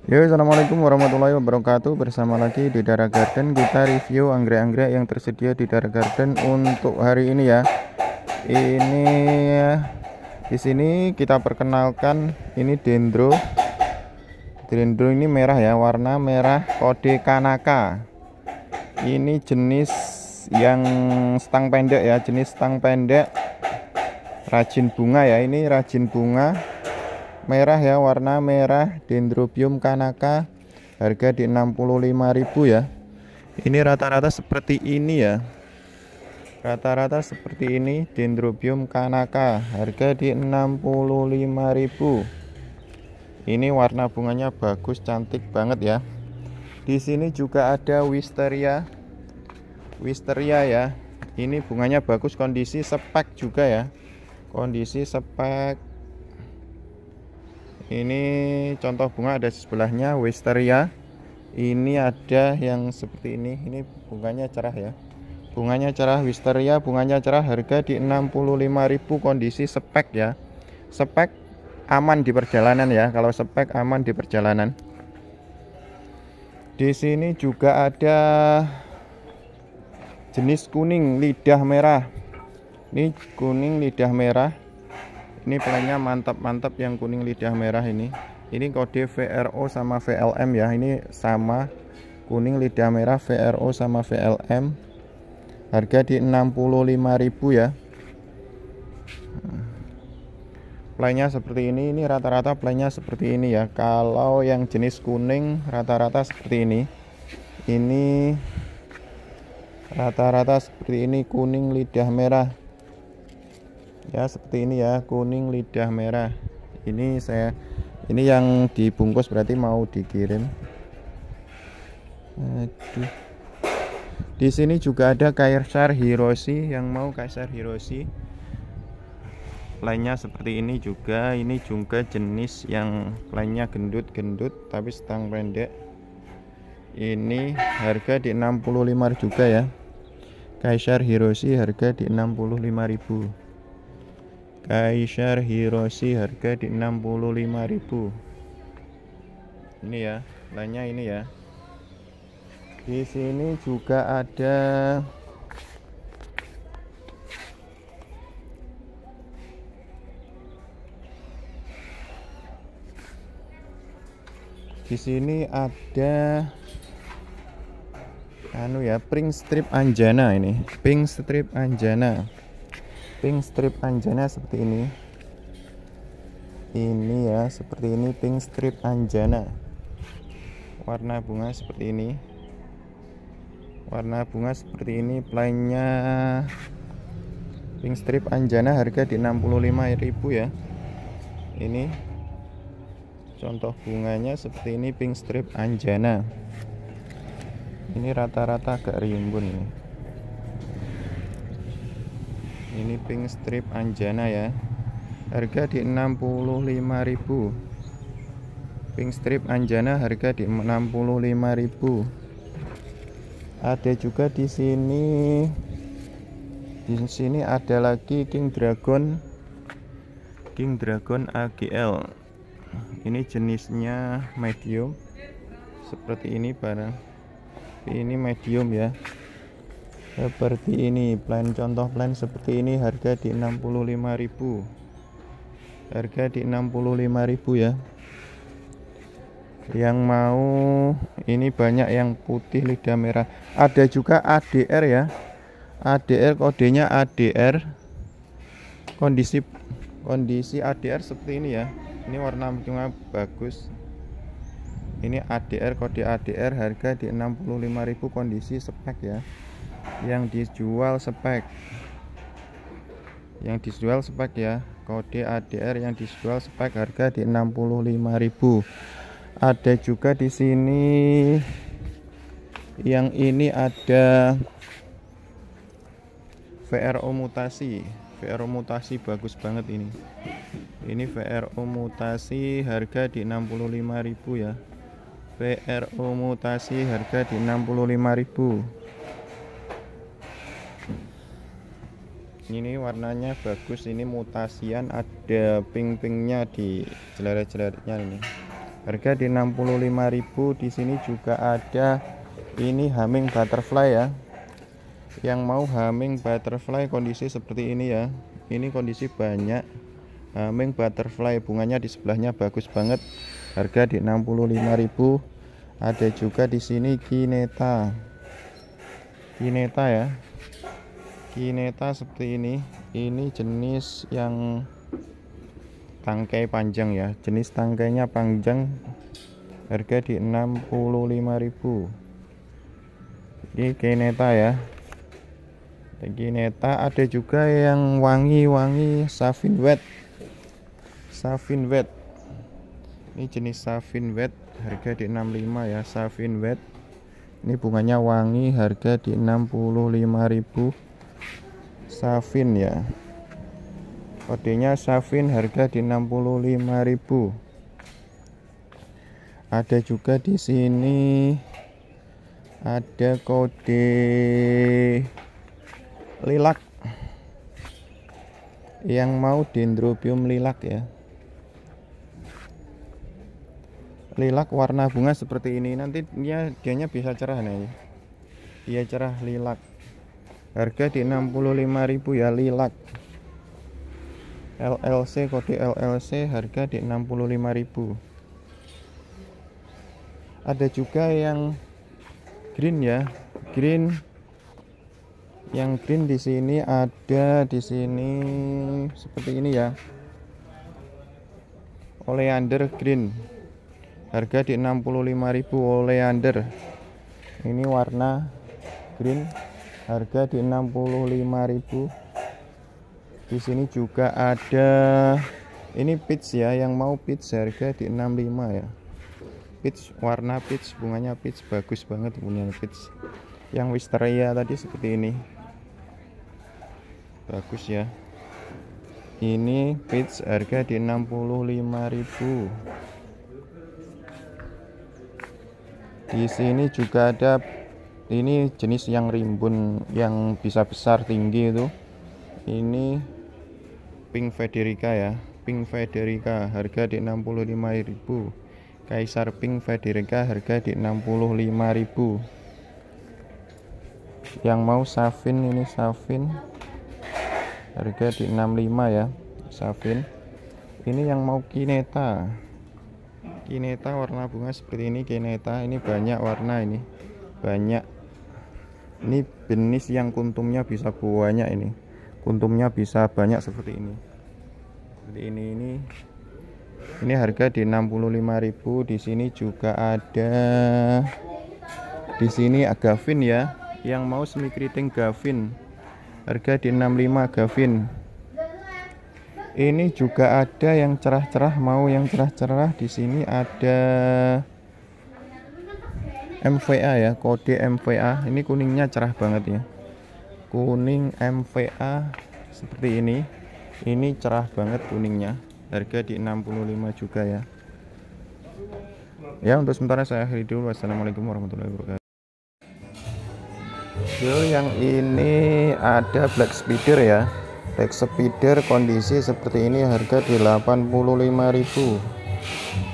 Yo, assalamualaikum warahmatullahi wabarakatuh. Bersama lagi di Dara Garden, kita review anggrek-anggrek yang tersedia di Dara Garden untuk hari ini ya. Ini di sini kita perkenalkan ini dendro. Dendro ini merah ya, warna merah kode Kanaka. Ini jenis yang stang pendek ya, jenis stang pendek. Rajin bunga ya, ini rajin bunga. Merah ya, warna merah Dendrobium Kanaka, harga di 65.000 ya. Ini rata-rata seperti ini ya, rata-rata seperti ini Dendrobium Kanaka, harga di 65.000. Ini warna bunganya bagus, cantik banget ya. Di sini juga ada wisteria ya. Ini bunganya bagus, kondisi spek juga ya, kondisi spek. Ini contoh bunga ada di sebelahnya, wisteria. Ini ada yang seperti ini bunganya cerah ya. Bunganya cerah, wisteria bunganya cerah, harga di 65.000, kondisi spek ya. Spek aman di perjalanan ya, kalau spek aman di perjalanan. Di sini juga ada jenis kuning lidah merah. Ini kuning lidah merah. Ini plannya mantap-mantap yang kuning lidah merah ini. Ini kode VRO sama VLM ya. Ini sama kuning lidah merah VRO sama VLM. Harga di 65.000 ya. Plannya seperti ini. Ini rata-rata plannya seperti ini ya. Kalau yang jenis kuning rata-rata seperti ini. Ini rata-rata seperti ini kuning lidah merah. Ya seperti ini ya, kuning lidah merah. Ini yang dibungkus berarti mau dikirim. Aduh. Di sini juga ada Kaisar Hiroshi, yang mau Kaisar Hiroshi. Lainnya seperti ini juga. Ini juga jenis yang lainnya gendut-gendut tapi stang pendek. Ini harga di 65 juga ya. Kaisar Hiroshi harga di 65.000. Kaisar Hiroshi harga di 65.000. Ini ya, lainnya ini ya. Di sini juga ada pink strip anjana. Ini pink strip anjana. Pink strip anjana seperti ini. Ini ya, seperti ini pink strip anjana. Warna bunga seperti ini. Warna bunga seperti ini, plainnya pink strip anjana, harga di 65.000 ya. Ini contoh bunganya seperti ini, pink strip anjana. Ini rata-rata agak rimbun ini. Ini pink strip anjana ya, harga di 65.000. Pink strip anjana harga di 65.000. Ada juga di sini. Di sini ada lagi King Dragon AGL. Ini jenisnya medium. Seperti ini barang. Ini medium ya. Seperti ini, contoh plan seperti ini, harga di 65.000. Harga di 65.000 ya. Yang mau ini banyak yang putih lidah merah. Ada juga ADR ya. ADR, kodenya ADR. Kondisi ADR seperti ini ya. Ini warna bunga bagus. Ini ADR, kode ADR, harga di 65.000, kondisi spek ya. Yang dijual spek ya, kode ADR yang dijual spek, harga di 65.000. Ada juga di sini yang ini ada VRO mutasi. VRO mutasi bagus banget ini. Ini VRO mutasi, harga di 65.000 ya. VRO mutasi harga di 65.000. Ini warnanya bagus, ini mutasian, ada pink-pinknya di jelar-jelarnya ini. harga di 65.000. Di sini juga ada ini humming butterfly ya. Yang mau humming butterfly kondisi seperti ini ya. Ini kondisi banyak humming butterfly, bunganya di sebelahnya bagus banget. Harga di 65.000. Ada juga di sini kineta. Kineta ya. Kineta seperti ini. Ini jenis yang tangkai panjang ya. Jenis tangkainya panjang. Harga di 65.000. Ini kineta ya. Kineta ada juga yang wangi-wangi Savin Wet. Savin Wet. Ini jenis Savin Wet. Harga di 65 ya. Savin Wet. Ini bunganya wangi. Harga di 65.000. Savin ya, kodenya Savin, harga di 65.000. Ada juga di sini ada kode lilac. Yang mau dendrobium lilac ya. Lilac warna bunga seperti ini. Nanti dianya bisa cerah nih. Dia cerah lilac. Harga di 65.000 ya, lilac LLC, kode LLC, harga di 65.000. Ada juga yang green ya, green. Yang green di sini ada di sini seperti ini ya. Oleander green. Harga di 65.000 oleander. Ini warna green. Harga di 65.000. Di sini juga ada ini peach ya, yang mau peach harga di 65 ya. Peach, warna peach, bunganya peach, bagus banget punya peach. Yang wisteria tadi seperti ini. Bagus ya. Ini peach harga di 65.000. Di sini juga ada ini jenis yang rimbun yang bisa besar tinggi itu. Ini Pink Frederica ya. Pink Frederica harga di 65.000. Kaisar Pink Frederica harga di 65.000. Yang mau Savin, ini Savin harga di 65 ya. Savin. Ini yang mau kineta. Kineta warna bunga seperti ini. Kineta ini banyak warna, ini banyak. Ini jenis yang kuntumnya bisa banyak, ini kuntumnya bisa banyak seperti ini. Seperti ini harga di 65.000. Di sini juga ada di sini Gavin ya. Yang mau semi keriting Gavin harga di 65 Gavin. Ini juga ada yang cerah-cerah, mau yang cerah-cerah. Di sini ada MVA ya, kode MVA. Ini kuningnya cerah banget ya. Kuning MVA seperti ini. Ini cerah banget kuningnya. Harga di 65 juga ya. Ya, untuk sementara saya akhiri dulu. Wassalamualaikum warahmatullahi wabarakatuh. Yang ini ada Black Spider ya. Black Spider kondisi seperti ini, harga di 85.000.